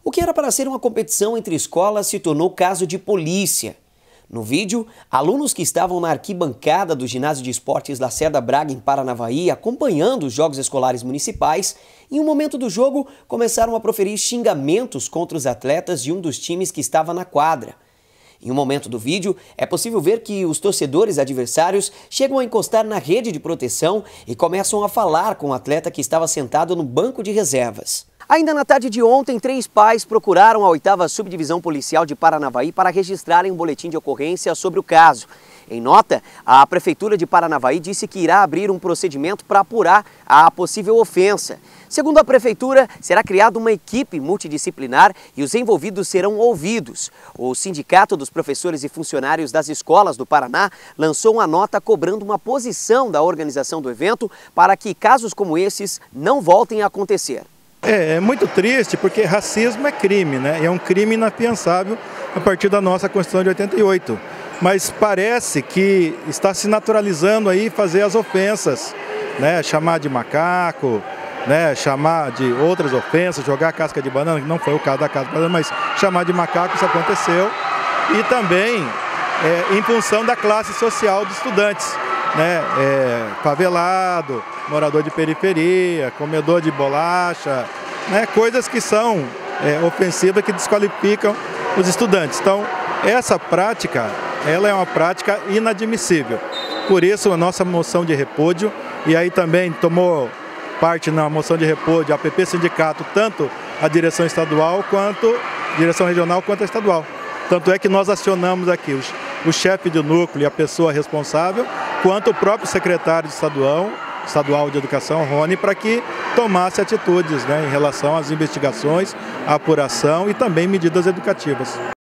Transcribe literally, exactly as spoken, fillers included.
O que era para ser uma competição entre escolas se tornou caso de polícia. No vídeo, alunos que estavam na arquibancada do Ginásio de Esportes Lacerda Braga, em Paranavaí, acompanhando os Jogos Escolares Municipais, em um momento do jogo começaram a proferir xingamentos contra os atletas de um dos times que estava na quadra. Em um momento do vídeo, é possível ver que os torcedores adversários chegam a encostar na rede de proteção e começam a falar com o atleta que estava sentado no banco de reservas. Ainda na tarde de ontem, três pais procuraram a oitava Subdivisão Policial de Paranavaí para registrarem um boletim de ocorrência sobre o caso. Em nota, a Prefeitura de Paranavaí disse que irá abrir um procedimento para apurar a possível ofensa. Segundo a Prefeitura, será criada uma equipe multidisciplinar e os envolvidos serão ouvidos. O Sindicato dos Professores e Funcionários das Escolas do Paraná lançou uma nota cobrando uma posição da organização do evento para que casos como esses não voltem a acontecer. É, é muito triste porque racismo é crime, né? E é um crime inafiançável a partir da nossa Constituição de oitenta e oito. Mas parece que está se naturalizando aí fazer as ofensas, né? Chamar de macaco, né? Chamar de outras ofensas, jogar casca de banana, que não foi o caso da casca de banana, mas chamar de macaco, isso aconteceu. E também é, em função da classe social dos estudantes, né? É, favelado, morador de periferia, comedor de bolacha, né? Coisas que são é, ofensivas, que desqualificam os estudantes. Então, essa prática, ela é uma prática inadmissível. Por isso, a nossa moção de repúdio, e aí também tomou parte na moção de repúdio a A P P Sindicato, tanto a direção estadual, quanto a direção regional, quanto a estadual. Tanto é que nós acionamos aqui os, o chefe do núcleo e a pessoa responsável, quanto o próprio secretário estadual, estadual de Educação, Rony, para que tomasse atitudes, né, em relação às investigações, à apuração e também medidas educativas.